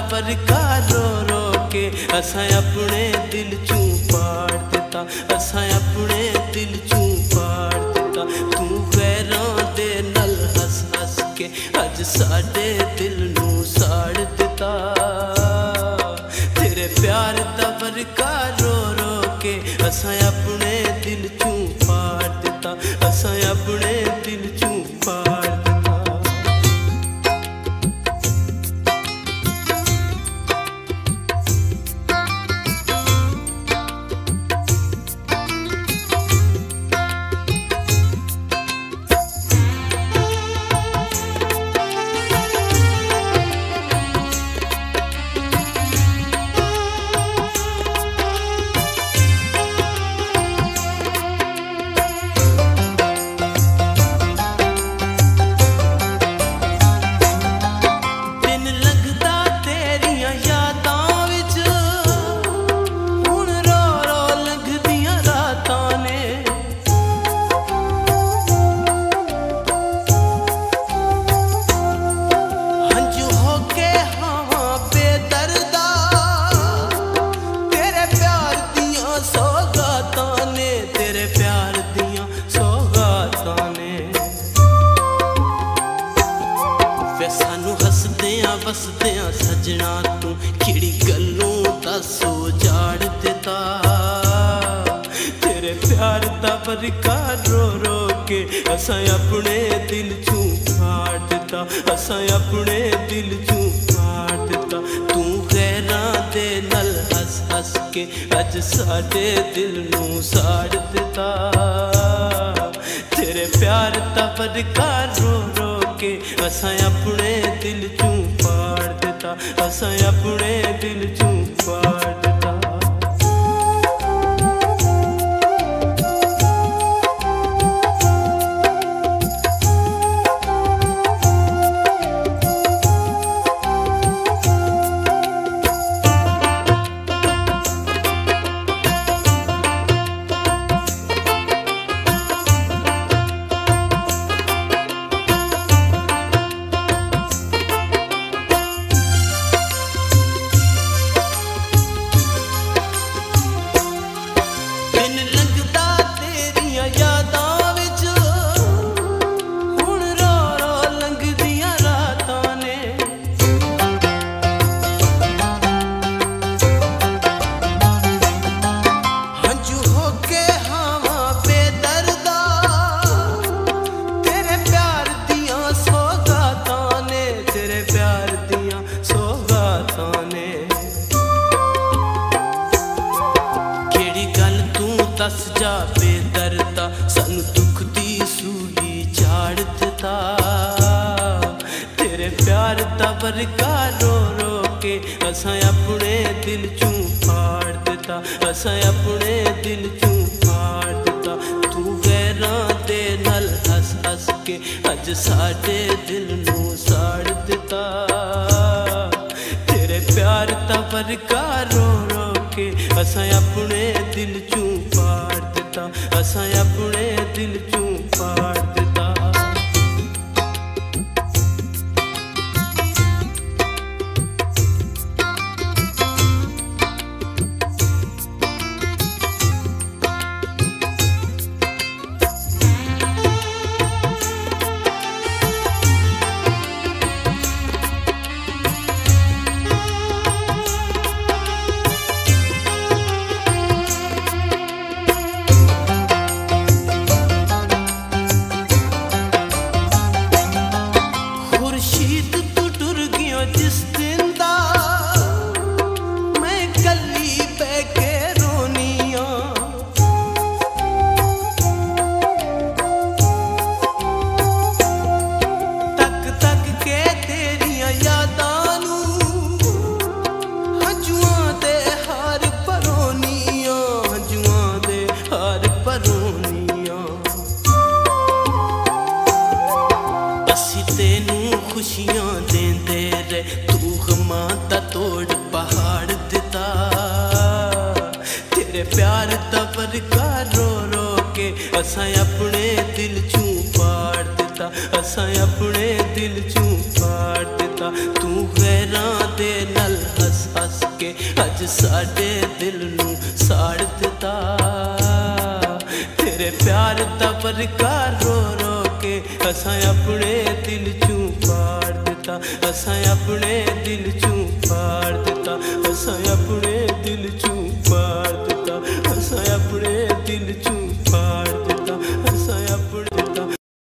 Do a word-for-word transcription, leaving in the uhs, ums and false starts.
बरका रो रो के असां अपने दिल चूं पाड़ दिता, असां अपने दिल चूं पाड़ दिता। तू गैरां दे नल हस हस के अज साडे दिल नूं साड़ दिता। तेरे प्यार दा बरका रो रो के असां अपने दिल चूं पाड़ दिता, असां अपने दिल चूं पाड़ दिता। सानू हसदियां वसदियां सजना तू खिड़ी गलों दस उजाड़ दिता। तेरे प्यार दा बरका रो रो के असां अपने दिल चूं फाड़ दिता, असां अपने दिल चूं फाड़ दिता। तू गैरां दे नल हस हस के अज साडे दिल नूं साड़ दिता। तेरे प्यार दा बरका रो रो के असां अपने दिल चूं पाड़ दिता, असां अपने दिल चूं पाड़ दिता। दस जा बेदर्दा सानू दुख दी सूली झाड़ दिता। तेरे प्यार दा बरका रो रो के असां अपने दिल चूं फाड़ दिता, असां अपने दिल चूं फाड़ दिता। तू गैरां दे नल हस हस के अज साडे दिल नूं साड़ दिता। तेरे प्यार दा बरका रो रो के असां अपने दिल चूं पाड़ दिता, असां अपने दिल चूं पाड़ दिता। खुशियां देंदे रे तू गमां दा तोड़ पहाड़ दिता। तेरे प्यार दा बरका रो रो के असां अपने दिल चूं पाड़ दिता, असां अपने दिल चूं पाड़ दिता। तू गैरां दे नल साडे दिल नू साड़ दिता। तेरे प्यार दा बरका रो रो के असां अपने दिल चू फाड़ दिता, असां अपने दिल चू